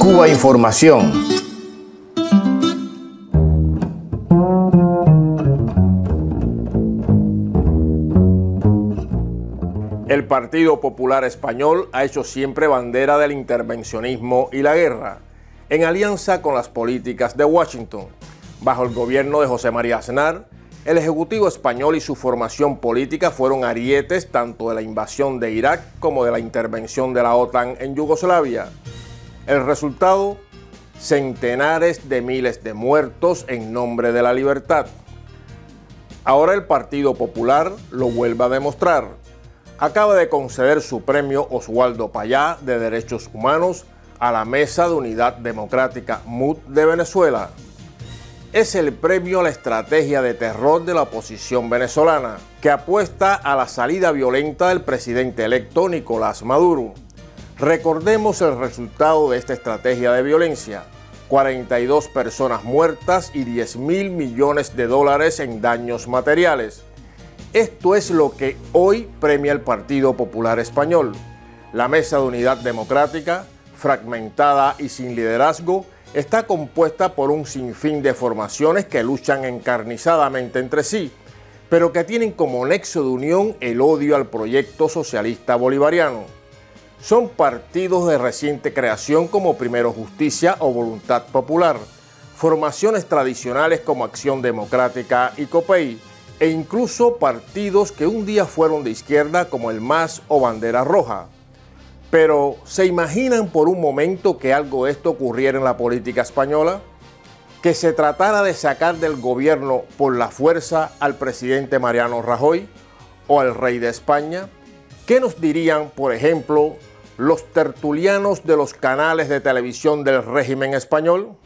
Cuba Información. El Partido Popular Español ha hecho siempre bandera del intervencionismo y la guerra, en alianza con las políticas de Washington. Bajo el gobierno de José María Aznar, el Ejecutivo español y su formación política fueron arietes tanto de la invasión de Irak como de la intervención de la OTAN en Yugoslavia. El resultado: centenares de miles de muertos en nombre de la libertad. Ahora el Partido Popular lo vuelve a demostrar. Acaba de conceder su premio Oswaldo Payá de Derechos Humanos a la Mesa de Unidad Democrática MUD de Venezuela. Es el premio a la estrategia de terror de la oposición venezolana, que apuesta a la salida violenta del presidente electo Nicolás Maduro. Recordemos el resultado de esta estrategia de violencia: 42 personas muertas y 10.000 millones de dólares en daños materiales. Esto es lo que hoy premia el Partido Popular Español. La Mesa de Unidad Democrática, fragmentada y sin liderazgo, está compuesta por un sinfín de formaciones que luchan encarnizadamente entre sí, pero que tienen como nexo de unión el odio al proyecto socialista bolivariano. Son partidos de reciente creación como Primero Justicia o Voluntad Popular, formaciones tradicionales como Acción Democrática y COPEI, e incluso partidos que un día fueron de izquierda como el MAS o Bandera Roja. Pero, ¿se imaginan por un momento que algo de esto ocurriera en la política española? ¿Que se tratara de sacar del gobierno por la fuerza al presidente Mariano Rajoy o al rey de España? ¿Qué nos dirían, por ejemplo, los tertulianos de los canales de televisión del régimen español?